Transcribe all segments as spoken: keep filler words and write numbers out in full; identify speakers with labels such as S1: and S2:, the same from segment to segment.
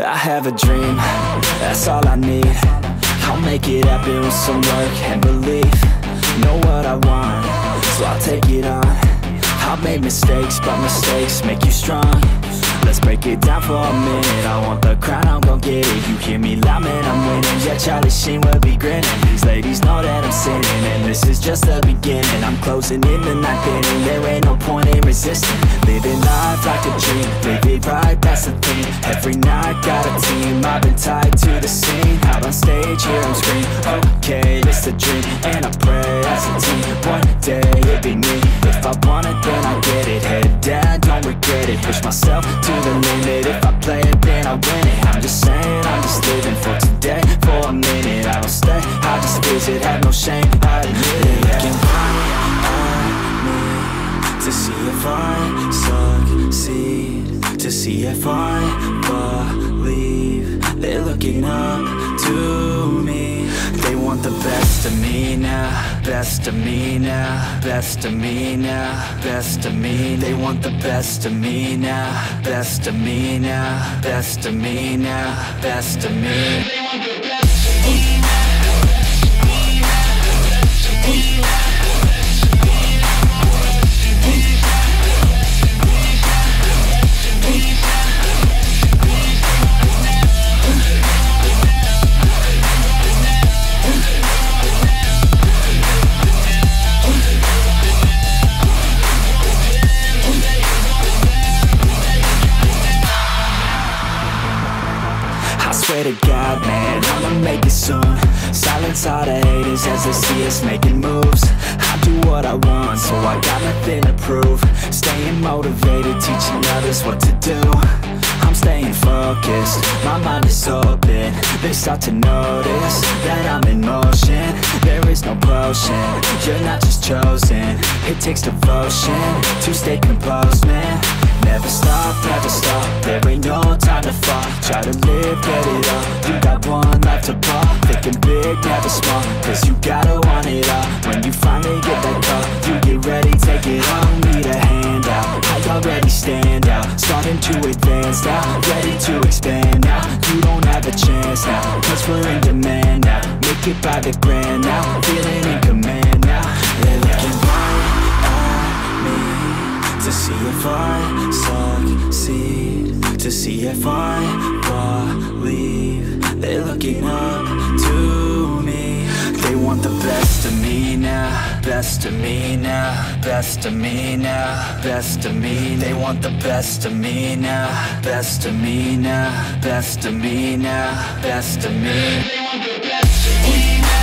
S1: I have a dream, that's all I need. I'll make it happen with some work and belief. Know what I want, so I'll take it on. I've made mistakes, but mistakes make you strong. Let's break it down for a minute. I want the crown, I'm gon' get it. You hear me loud, man, I'm winning. Yeah, Charlie Sheen will be grinning. These ladies know that I'm sinning, and this is just the beginning. I'm closing in the ninth inning, there ain't no point in resisting. Living life like a dream, live it right, that's the thing. Every night, got a team, I've been tied to the scene. Out on stage, hear them scream, okay, it's a dream. And I pray as a team, one day it'll be me. If I want it, then I get it. Head down, don't regret it. Push myself to the limit. If I play it, then I win it. I'm just saying, I'm just living for today. For a minute, I don't stay, I just visit. Have no shame, I admit it. Looking right at me to see if I succeed, to see if I believe. They're looking up to me. They want the best of me now, best of me now, best of me now, best of me. They want the best of me now, best of me now, best of me now, best of me. They want the best of me now. Swear to God, man, I'ma make it soon. Silence all the haters as they see us making moves. I do what I want, so I got nothing to prove. Staying motivated, teaching others what to do. I'm staying focused, my mind is open. They start to notice that I'm in motion. There is no potion, you're not just chosen. It takes devotion to stay composed, man. Never stop, never stop, there ain't no time to fall. Try to live, get it all, you got one life to ball. Thinking big, never small, cause you gotta want it all. When you finally get that call, you get ready, take it on. Need a handout, I already stand out. Starting to advance now, ready to expand now. You don't have a chance now, cause we're in demand now. Make it by the grand now, feeling in command now. They're looking right at me to see if I succeed, to see if I believe. They're looking up to me. They want the best of me now, best of me now, best of me now, best of me. They want the best of me now, best of me now, best of me now, best of me. They want the best of me now.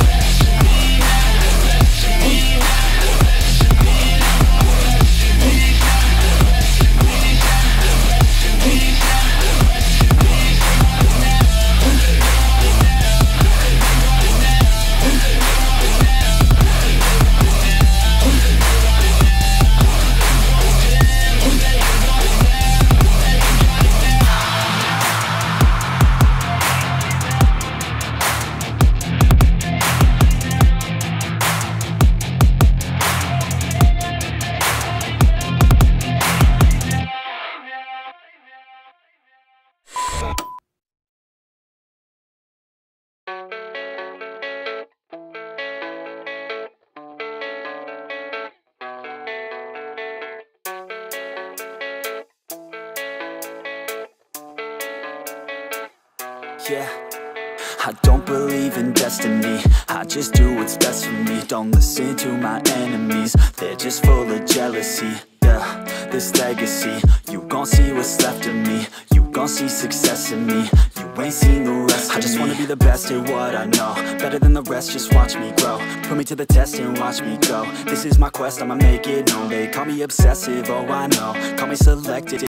S1: Yeah, I don't believe in destiny, I just do what's best for me. Don't listen to my enemies, they're just full of jealousy. Yeah, this legacy, you gon' see what's left of me. You gon' see success in me, you ain't seen the rest of me. I just wanna be the best at what I know, better than the rest, just watch me grow. Put me to the test and watch me go. This is my quest, I'ma make it known. They call me obsessive, oh I know, call me selective.